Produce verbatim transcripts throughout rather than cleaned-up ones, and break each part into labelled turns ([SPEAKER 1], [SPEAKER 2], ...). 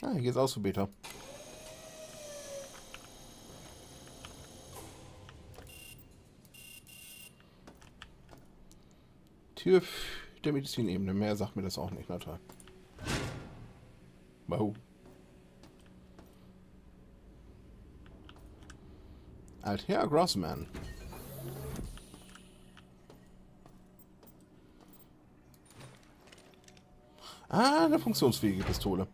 [SPEAKER 1] Ah, hier geht's aus für Beta. Tür der Medizinebene. Mehr sagt mir das auch nicht, na toll. Wow. Altair Grossman. Ah, eine funktionsfähige Pistole.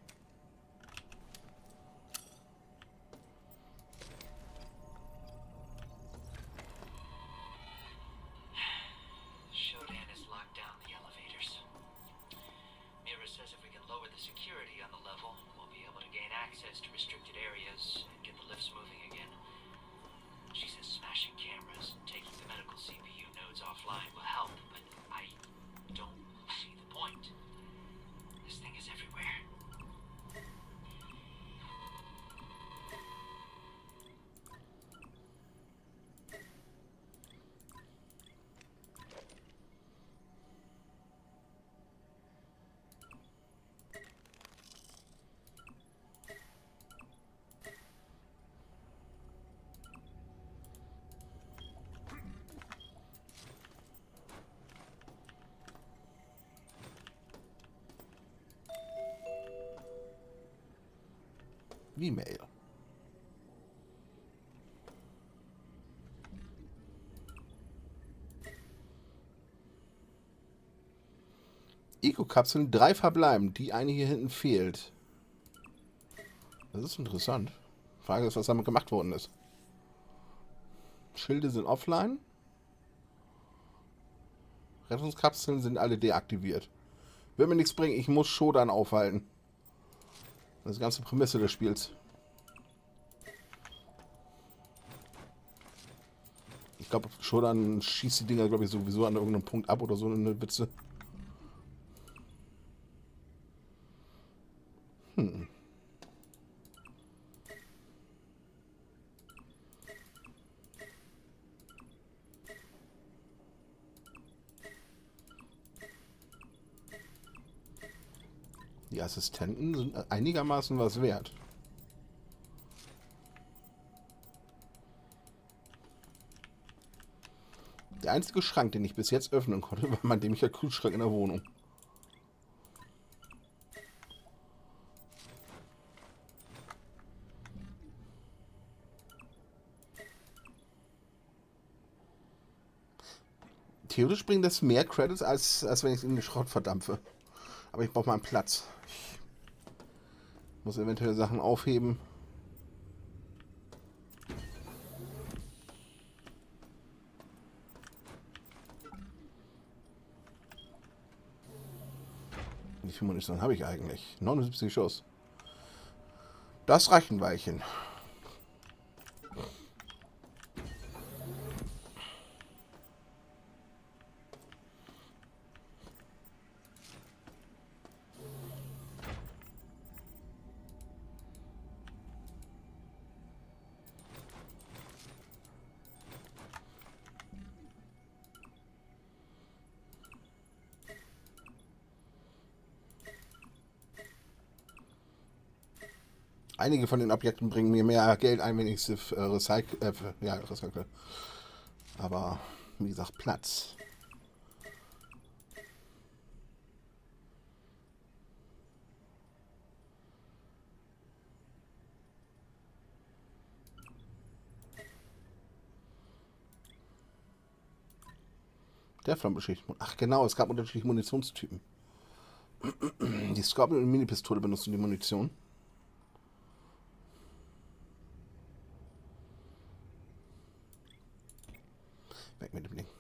[SPEAKER 1] E-Mail. Eco-Kapseln, drei verbleiben. Die eine hier hinten fehlt. Das ist interessant. Frage ist, was damit gemacht worden ist. Schilde sind offline. Rettungskapseln sind alle deaktiviert. Wird mir nichts bringen, ich muss Shodan aufhalten. Das ist die ganze Prämisse des Spiels. Ich glaube, Shodan schießt die Dinger, glaube ich, sowieso an irgendeinem Punkt ab oder so, eine Witze. Hm. Die Assistenten sind einigermaßen was wert. Der einzige Schrank, den ich bis jetzt öffnen konnte, war mein dämlicher Kühlschrank in der Wohnung. Theoretisch bringt das mehr Credits, als, als wenn ich es in den Schrott verdampfe. Aber ich brauche mal einen Platz. Ich muss eventuell Sachen aufheben. Wie viel Munition habe ich eigentlich? neunundsiebzig Schuss. Das reicht ein Weilchen. Einige von den Objekten bringen mir mehr Geld ein, wenn ich sie äh, recycle, äh, ja, recycle. Aber, wie gesagt, Platz. Der Flammenbeschicht. Ach genau, es gab unterschiedliche Munitionstypen. Die Scorpion und Mini-Pistole benutzen die Munition. Weg mit dem Ding.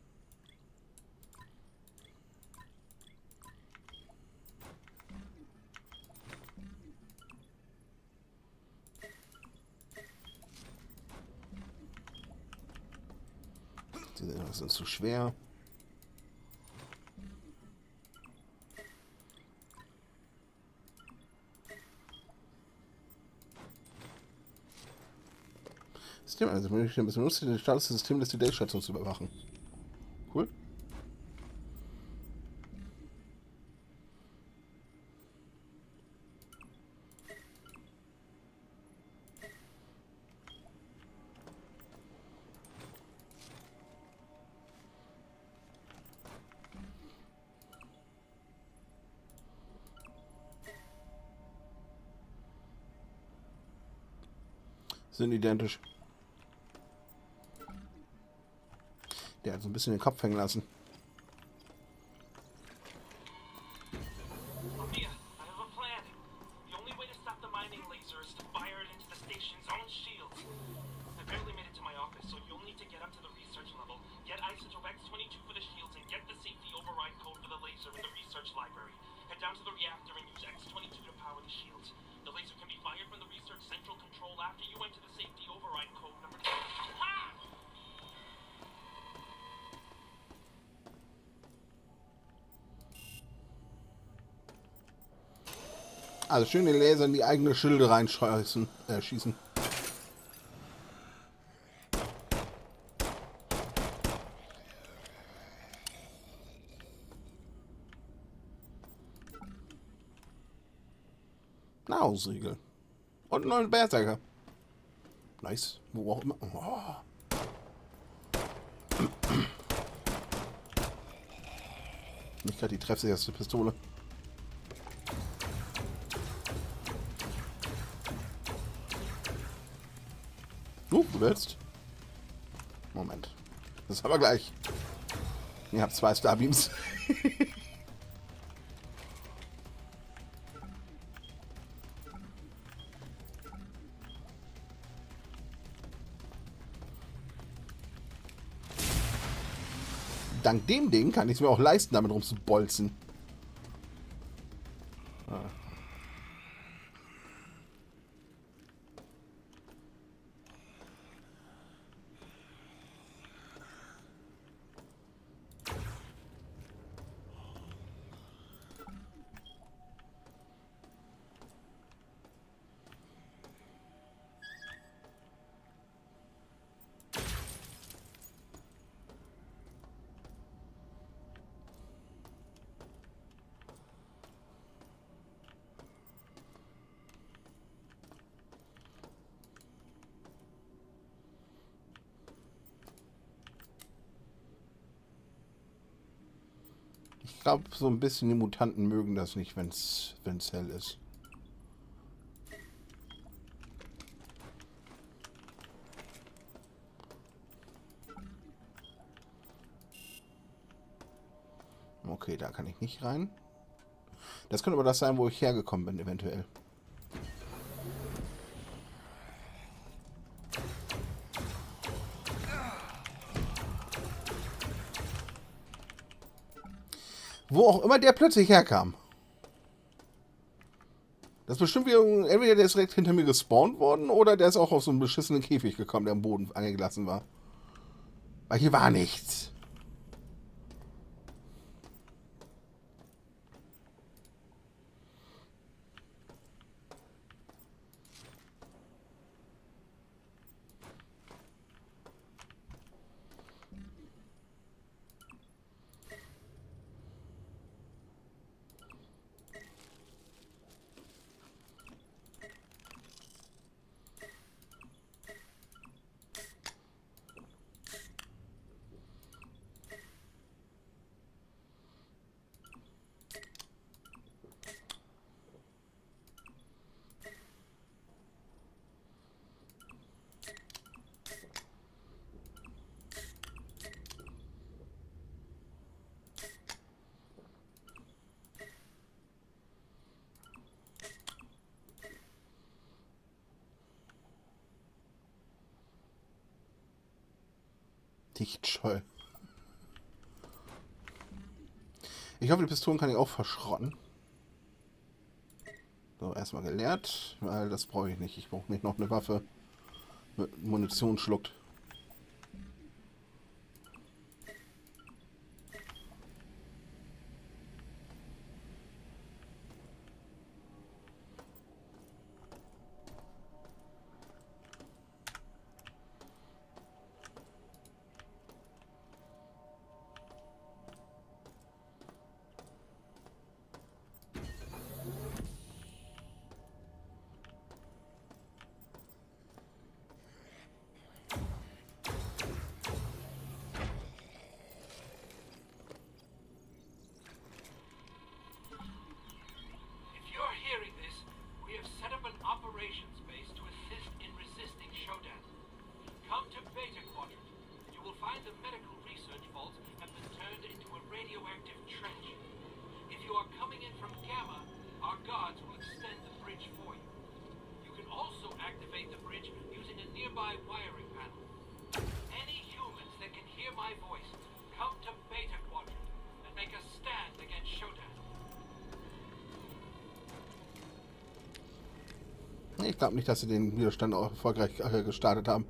[SPEAKER 1] Die sind zu schwer. System, also ich ein bisschen lustig, den Status des Systems des Today-Station zu überwachen. Cool. Sind identisch. Der hat so ein bisschen den Kopf hängen lassen. Also schön den Laser in die eigene Schilde reinschießen. Äh, schießen. Nahrungsriegel. Und einen neuen Berserker. Nice. Wo auch immer. Oh. Nicht gerade die treffsicherste Pistole. Uh, du willst? Moment. Das ist aber gleich. Ihr habt zwei Starbeams. Dank dem Ding kann ich es mir auch leisten, damit rumzubolzen. Ah. Ich glaube, so ein bisschen die Mutanten mögen das nicht, wenn es hell ist. Okay, da kann ich nicht rein. Das könnte aber das sein, wo ich hergekommen bin, eventuell. Wo auch immer der plötzlich herkam. Das ist bestimmt wieder, entweder der ist direkt hinter mir gespawnt worden oder der ist auch auf so einen beschissenen Käfig gekommen, der am Boden angelassen war. Weil hier war nichts. Dichtscheu. Ich hoffe, die Pistolen kann ich auch verschrotten. So, erstmal geleert, weil das brauche ich nicht. Ich brauche nicht noch eine Waffe mit Munition schluckt.
[SPEAKER 2] nearby wiring panel. Any humans that can hear my voice, come to Beta Quadrant and make a stand against Shodan.
[SPEAKER 1] Ich glaube nicht, dass sie den Widerstand auch erfolgreich äh, gestartet haben.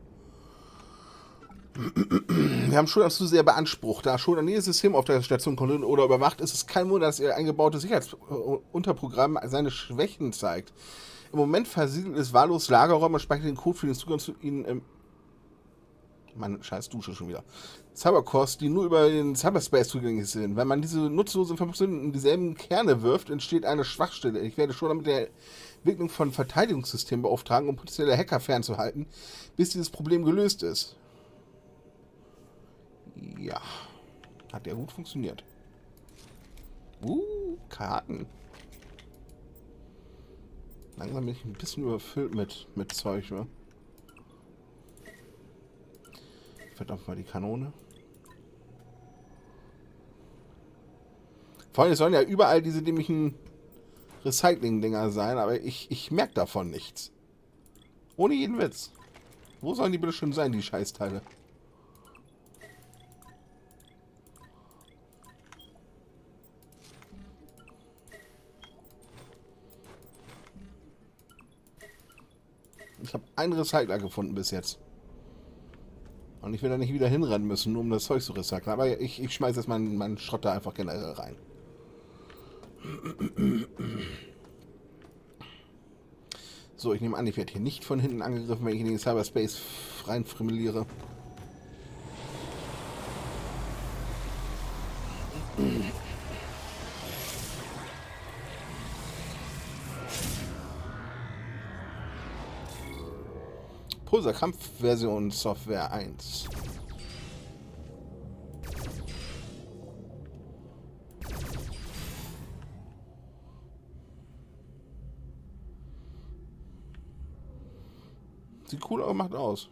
[SPEAKER 1] Wir haben Shodan zu sehr beansprucht. Da Shodan jedes System auf der Station kontrolliert oder überwacht, ist es kein Wunder, dass ihr eingebautes Sicherheitsunterprogramm seine Schwächen zeigt. Im Moment versiegelt es wahllos Lagerräume und speichert den Code für den Zugang zu ihnen im... Meine scheiß Dusche schon wieder. Cybercores, die nur über den Cyberspace zugänglich sind. Wenn man diese nutzlosen Informationen in dieselben Kerne wirft, entsteht eine Schwachstelle. Ich werde schon mit der Entwicklung von Verteidigungssystemen beauftragen, um potenzielle Hacker fernzuhalten, bis dieses Problem gelöst ist. Ja. Hat ja gut funktioniert. Uh, Karten. Langsam bin ich ein bisschen überfüllt mit, mit Zeug, ne? Verdammt mal die Kanone. Vor allem, es sollen ja überall diese dämlichen Recycling-Dinger sein, aber ich, ich merke davon nichts. Ohne jeden Witz. Wo sollen die bitte schon sein, die Scheißteile? Ich habe einen Recycler gefunden bis jetzt. Und ich will da nicht wieder hinrennen müssen, nur um das Zeug zu recyceln. Aber ich, ich schmeiße jetzt meinen, meinen Schrott da einfach generell rein. So, ich nehme an, ich werde hier nicht von hinten angegriffen, wenn ich in den Cyberspace reinfrimmeliere. Pulsar Kampfversion Software eins. Sieht cool, aber macht aus.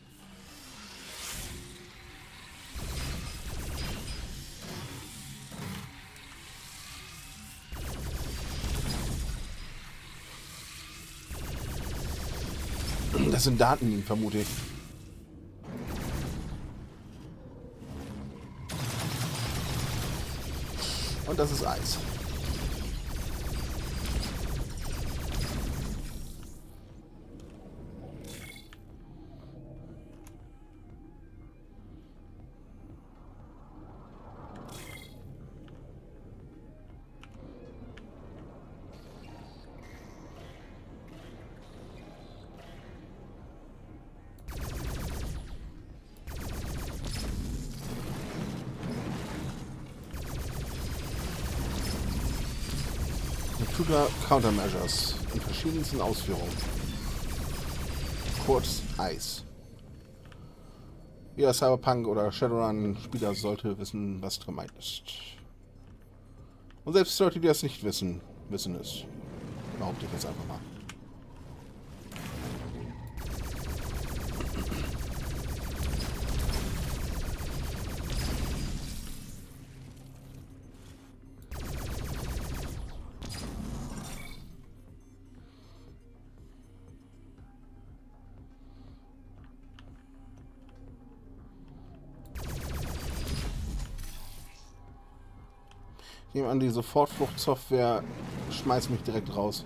[SPEAKER 1] Das sind Daten, vermute ich. Und das ist Eis. Computer Countermeasures in verschiedensten Ausführungen. Kurz Eis. Jeder Cyberpunk oder Shadowrun-Spieler sollte wissen, was gemeint ist. Und selbst Leute, die das nicht wissen, wissen es. Behaupte ich jetzt einfach mal. Ich nehme an, die Sofortfluchtsoftware schmeißt mich direkt raus.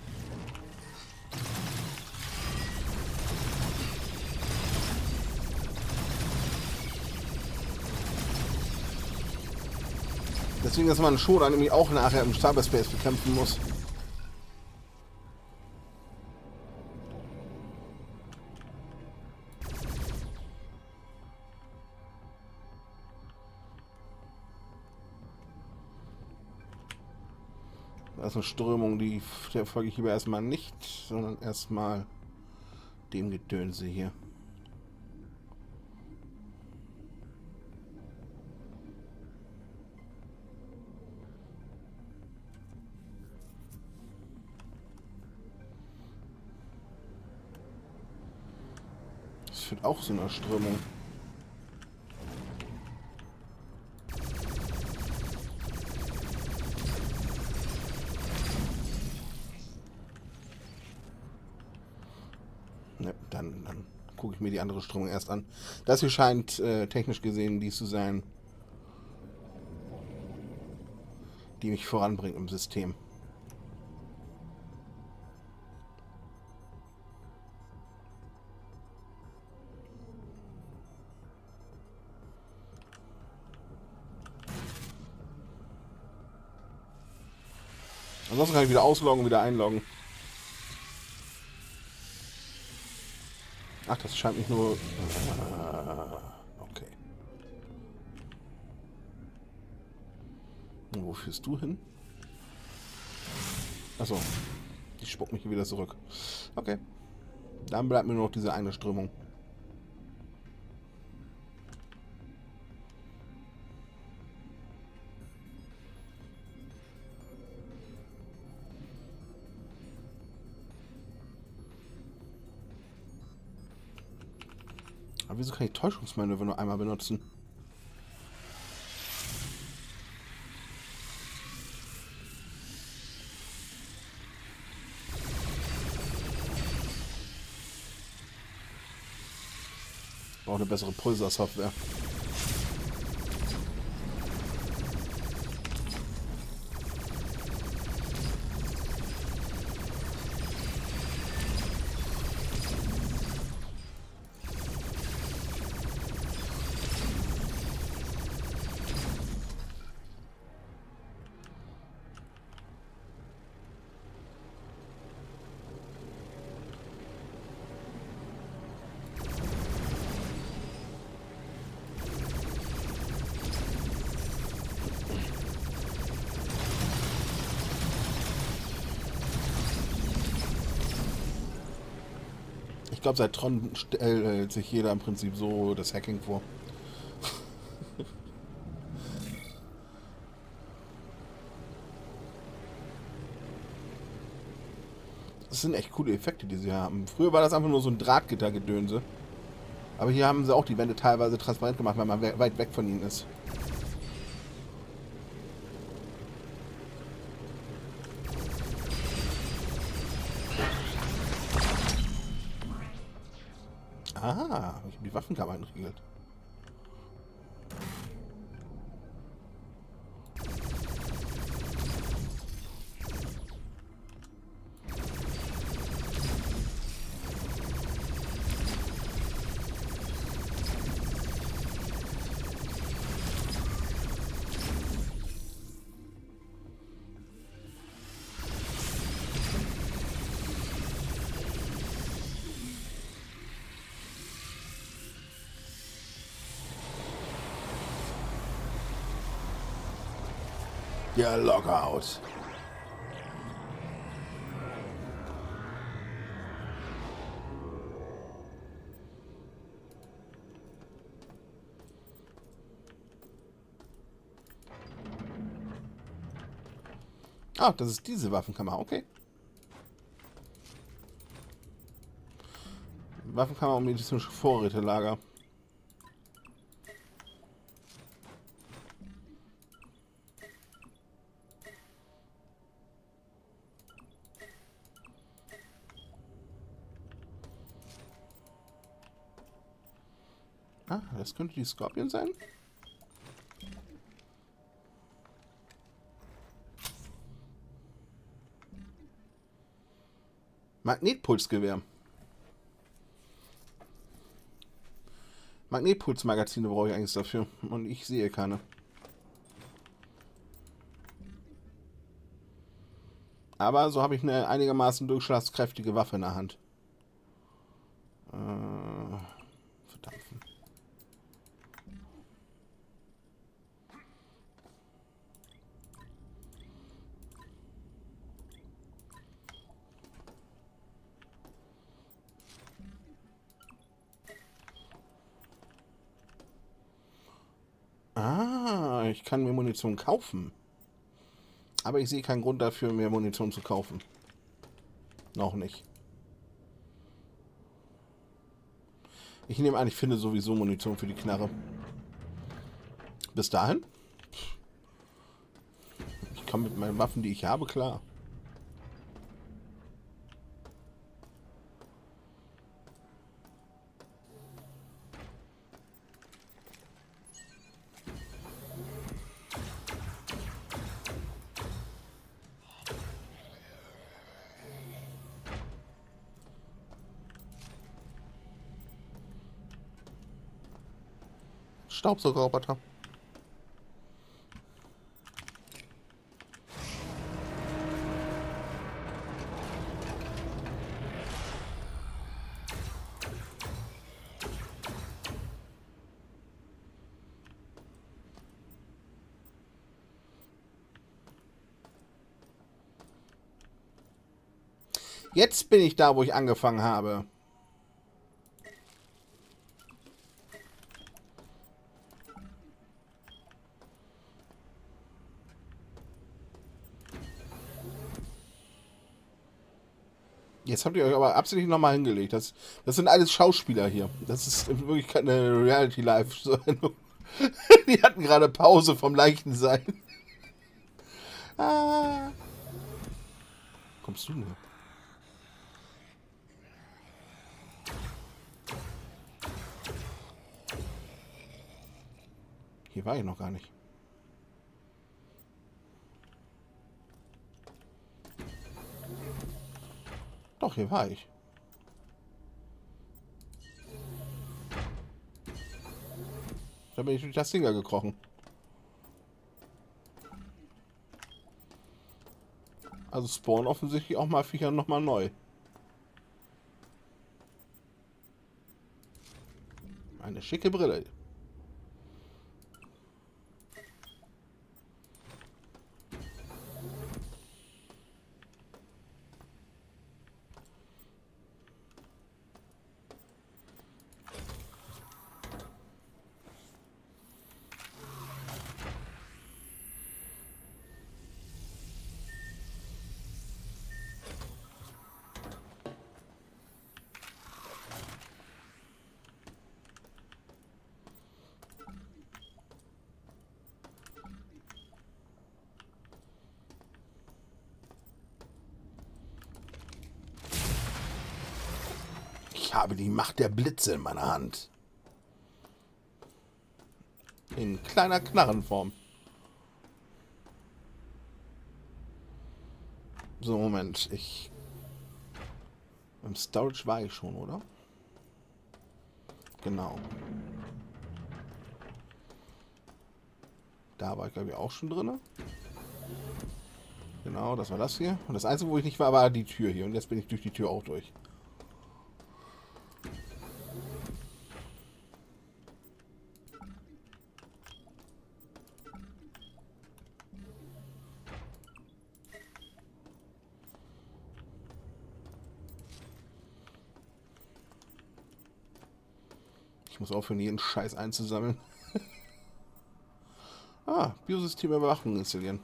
[SPEAKER 1] Deswegen, dass man Shodan nämlich auch nachher im Cyberspace bekämpfen muss. Das ist eine Strömung, die der folge ich lieber erstmal nicht, sondern erstmal dem Gedönse hier. Das führt auch so eine Strömung. Dann, dann gucke ich mir die andere Strömung erst an. Das hier scheint äh, technisch gesehen die zu sein, die mich voranbringt im System. Ansonsten kann ich wieder ausloggen, wieder einloggen. Ach, das scheint mich nur... Okay. Und wo führst du hin? Achso. Die spuckt mich hier wieder zurück. Okay. Dann bleibt mir nur noch diese eine Strömung. Aber wieso kann ich Täuschungsmanöver nur einmal benutzen? Ich brauche eine bessere Pulsar-Software. Ich glaube, seit Tron stellt sich jeder im Prinzip so das Hacking vor. Das sind echt coole Effekte, die sie haben. Früher war das einfach nur so ein Drahtgittergedönse. Aber hier haben sie auch die Wände teilweise transparent gemacht, weil man we weit weg von ihnen ist. Ah, ich habe die Waffenkammer entriegelt. Ja, Lockout. Ah, das ist diese Waffenkammer, okay. Waffenkammer und medizinische Vorrätelager. Ah, das könnte die Scorpion sein. Magnetpulsgewehr. Magnetpulsmagazine brauche ich eigentlich dafür. Und ich sehe keine. Aber so habe ich eine einigermaßen durchschlagskräftige Waffe in der Hand. Äh, verdampfen. Ah, ich kann mir Munition kaufen. Aber ich sehe keinen Grund dafür, mir Munition zu kaufen. Noch nicht. Ich nehme an, ich finde sowieso Munition für die Knarre. Bis dahin? Ich komme mit meinen Waffen, die ich habe, klar. Staubsaugerroboter. Jetzt bin ich da, wo ich angefangen habe. Jetzt habt ihr euch aber absichtlich nochmal hingelegt. Das, das sind alles Schauspieler hier. Das ist in Wirklichkeit eine Reality-Live-Sendung. Die hatten gerade Pause vom Leichensein. Ah. Kommst du nur? Hier war ich noch gar nicht. Doch, hier war ich. Da bin ich durch das Ding gekrochen. Also spawnen offensichtlich auch mal Viecher nochmal neu. Eine schicke Brille. Ich habe die Macht der Blitze in meiner Hand. In kleiner Knarrenform. So, Moment. Ich... Im Storage war ich schon, oder? Genau. Da war ich, glaube ich, auch schon drin. Genau, das war das hier. Und das Einzige, wo ich nicht war, war die Tür hier. Und jetzt bin ich durch die Tür auch durch. Ich muss aufhören, jeden Scheiß einzusammeln. Ah, Biosystemüberwachung installieren.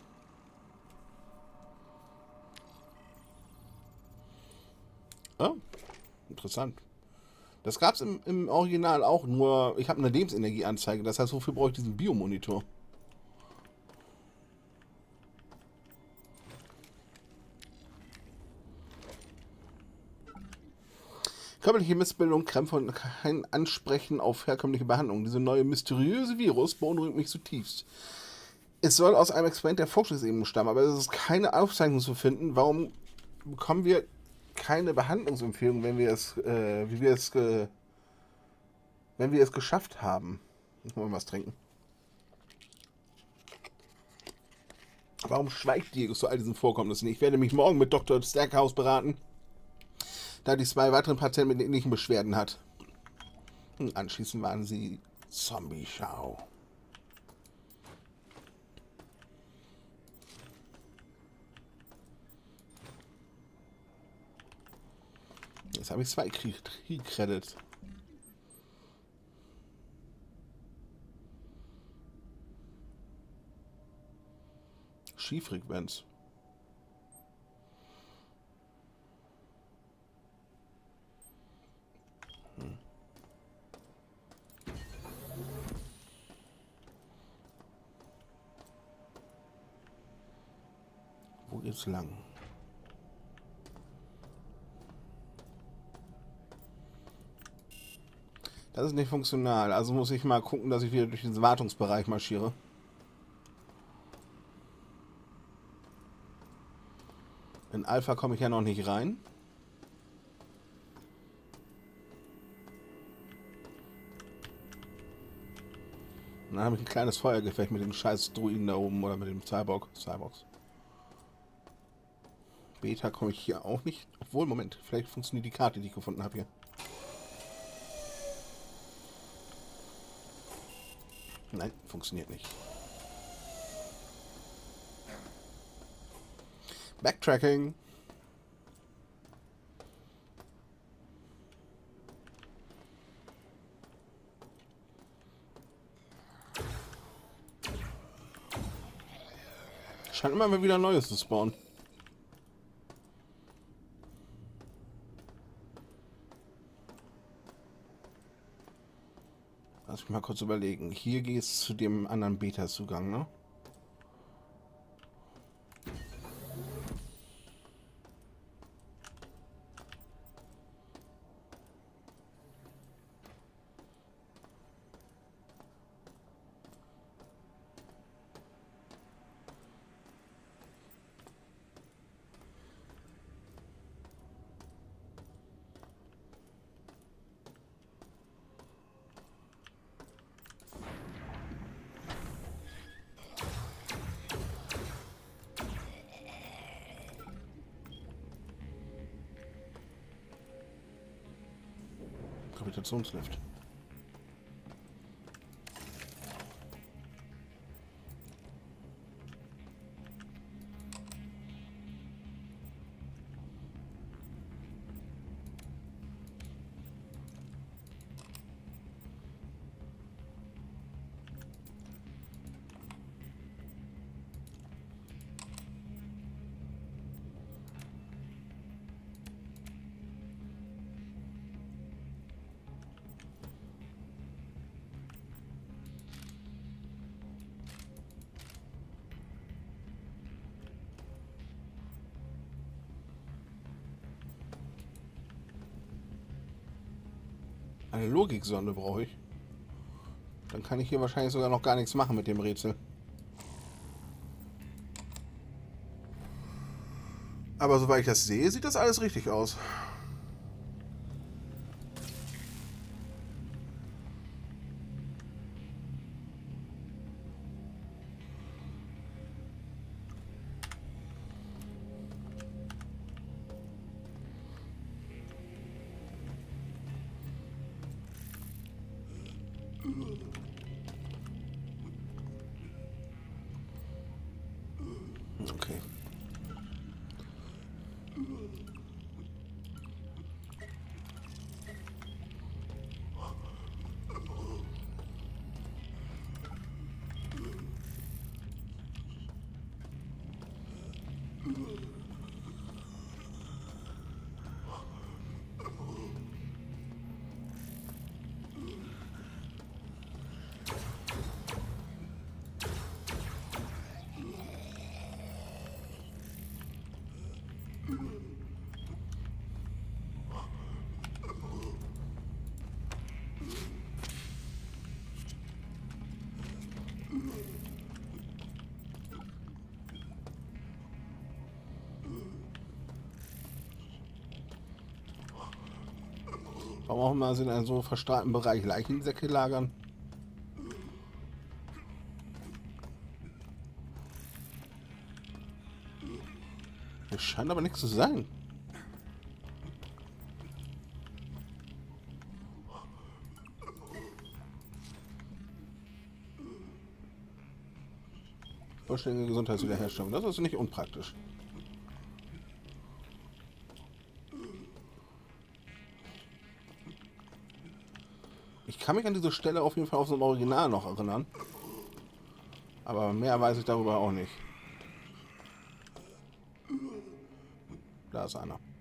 [SPEAKER 1] Ah, interessant. Das gab es im, im Original auch, nur ich habe eine Lebensenergieanzeige. Das heißt, wofür brauche ich diesen Biomonitor? Körperliche Missbildung, Krämpfe und kein Ansprechen auf herkömmliche Behandlung. Diese neue mysteriöse Virus beunruhigt mich zutiefst. Es soll aus einem Experiment der Forschungsebene stammen, aber es ist keine Aufzeichnung zu finden. Warum bekommen wir keine Behandlungsempfehlung, wenn wir es, äh, wie wir es, äh, wenn wir es geschafft haben? Ich muss mal was trinken. Warum schweigt Diego zu all diesen Vorkommnissen? Ich werde mich morgen mit Doktor Stackhouse beraten, da die zwei weiteren Patienten mit ähnlichen Beschwerden hat. Und anschließend waren sie Zombie-Schau. Jetzt habe ich zwei Krieg-Credits. Skifrequenz. Hm. Wo geht's lang? Das ist nicht funktional, also muss ich mal gucken, dass ich wieder durch den Wartungsbereich marschiere. In Alpha komme ich ja noch nicht rein. Und dann habe ich ein kleines Feuergefecht mit dem scheiß Druiden da oben oder mit dem Cyborg. Cyborgs. Beta komme ich hier auch nicht. Obwohl, Moment, vielleicht funktioniert die Karte, die ich gefunden habe hier. Nein, funktioniert nicht. Backtracking. Scheint immer mal wieder Neues zu spawnen. Lass mich mal kurz überlegen. Hier geht es zu dem anderen Beta-Zugang, ne? Gravitationslift. Eine Logiksonde brauche ich. Dann kann ich hier wahrscheinlich sogar noch gar nichts machen mit dem Rätsel. Aber soweit ich das sehe, sieht das alles richtig aus. Okay. Warum auch immer sie in einem so verstrahlten Bereich Leichensäcke lagern? Das scheint aber nichts zu sein. Vollständige Gesundheitswiederherstellung. Das ist nicht unpraktisch. Ich kann mich an diese Stelle auf jeden Fall aus dem Original noch erinnern. Aber mehr weiß ich darüber auch nicht. Da ist einer.